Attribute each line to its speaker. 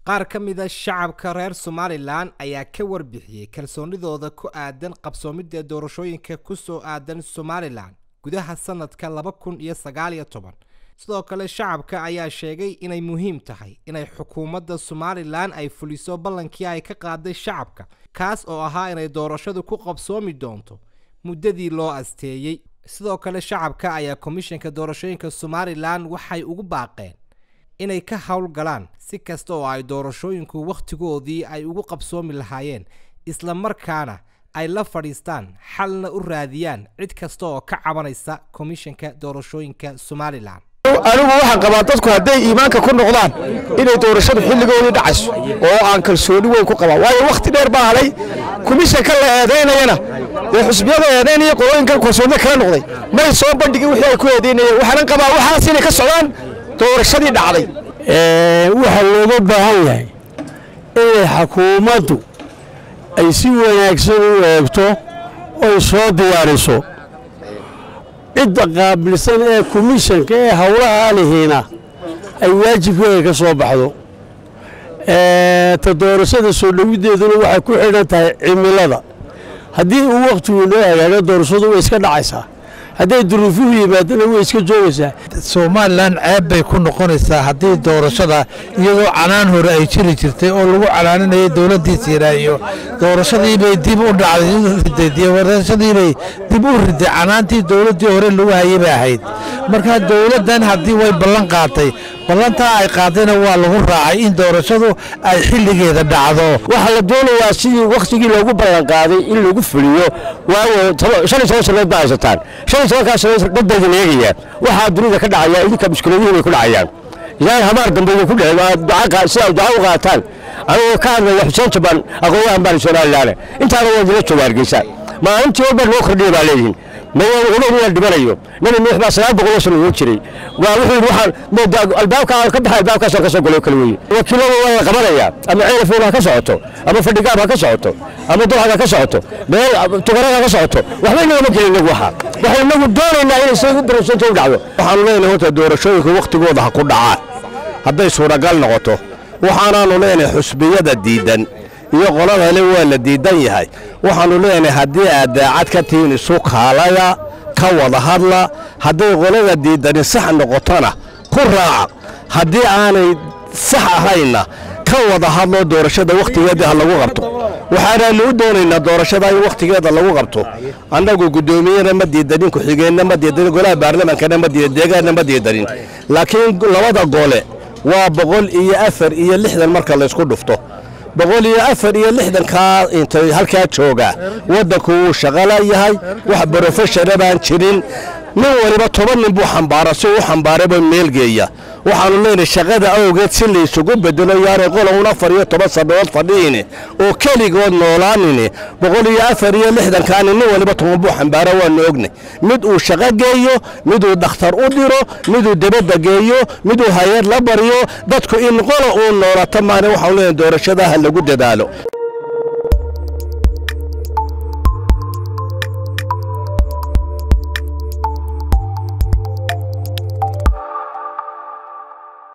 Speaker 1: qaar ka mid ah shacabka reer Somaliland ayaa ka warbixiyay kalsoonidooda ku aadan qabsoomidda doorashooyinka ku soo aadan Somaliland gudaha sanadka 2019 sidoo kale shacabka ayaa sheegay inay muhiim tahay inay xukuumadda Somaliland ay fuliso ballankii ay ka qaaday shacabka kaas oo ahaa inay doorashadu ku qabsoomi doonto muddadii loo asteeyay sidoo kale shacabka ayaa komishanka doorashooyinka Somaliland waxay ugu baaqeen inay ka hawl galaan si kasta oo ay doorashooyinku waqtigoodii ay ugu qabsoomi lahaayeen isla markaana ay la fadhiistaan xalna u raadiyaan cid kasta oo ka cabanaysa komishanka doorashooyinka Somaliland
Speaker 2: anigu waxaan qabaa dadku haday iimaanka ku noqdaan inay doorashadu xilligoodii dhacayso oo aan kalsooni weyn ku qabaa waayo waqti dheer baa halay komishanka la eedeynayna ee xusbiyada eedeynaya qolooyinka kalsooni kala noqday may soo bandhigin wixii ay ku eedeynayeen waxaan qabaa waxaas inay ka socdaan doorashadii dhacday
Speaker 3: waxa looga baahan yahay in xukuumaddu ay si wanaagsan u eegto oo soo diyaariso cid qaabilsan ee komishanka ee hawlaha leeyna ay waajibkooda ka soo baxdo doorashada soo dhawideeduna waxay ku xidhan tahay cimilada haddii uu waqtigu loo hagaago doorashadu way iska dhacaysaa haday duruufuhu yimaadana way iska joogaysaa
Speaker 4: Somaliland ceeb bay ku noqonaysaa haddii doorashada iyadoo canaan hore ay jiri jirtay oo lagu calaaninayo dawladdiisa iyo doorashadii bay dib u dhacday doorashadii bay dib u riday canaantii dawladdii hore lagu hayay bay ahayd marka dawladdan haddii way ballan qaatay ballantaa ay qaadayna waa lagu raacay in doorashadu ay xilligeeda dhacdo
Speaker 2: waxa la doonayaa sidii waqtigii loogu ballan qaaday in lagu fuliyo waayo 15 sano baa haysataan 15 sano dad badan eegaya waxa dunida ka dhacaya idinka mushkiladihiin ku dhacayaan ilaa habar dambe ku dhacay duca si ay duca u qaataan ayuu ka hadlay Xuseen Jaban aqoon baan Somaliland intaana waa dila joogaysa ma intii oo bal loo kordhiyay baa leeyihiin ma uu dhibanayo nina mix baa 700 sano uu jiray waa wuxuu waxaan albaabka ka baxay albaabka soo ka soo galay kala weey wakiilada waa qabanaya ama ceelfuuna ka socoto ama fadhigaaba ka socoto ama dooxada ka socoto meel tugarada ka socoto waxba inama gelin waxaan nagu doonaynaa in soo doorashada u dhacdo waxaan leenahay horta doorashooyinka waqtigooda ha ku dhacaa haday suuragal noqoto waxaanaanu leenahay xusbiyada diidan iyo qolada le waa la diidan yahay waxaanu leenahay hadii aad daacad ka tihiin isu kaalaya ka wada hadla hadii qolada diidan sax noqotona ku raaca hadii aanay sax ahayna ka wada hadlo doorashada waqtigeeda lagu qabto waxaana loo doonaynaa doorashada in waqtigeeda lagu qabto annagu gudoomiyada ma diidanin ku xigeenna ma diidanin golaha baarlamaanka ma diidanin deegaanna ma diidanin laakiin labada gole waa 160 marka la isku dhufto 160 ka intay halka jooga wadanku uu shaqala yahay wax professional baan jirin nin waliba 10 nin buu xambaara soo u xambaaraba meel geeya waxaanu leenahay shaqada awgeed si la isugu bedelo yaare qolowna 14 sanadood fadhiine oo kaligood noolaanine 160 ka nin waliba 10 buu xambaara waa noognay mid uu shaqo geeyo mid uu dhakhtar u diro mid uu dibadda geeyo mid uu hay'ad la bariyo dadku in qolo uu noolaato maana waxaanu leenahay doorashada lagu dadaalo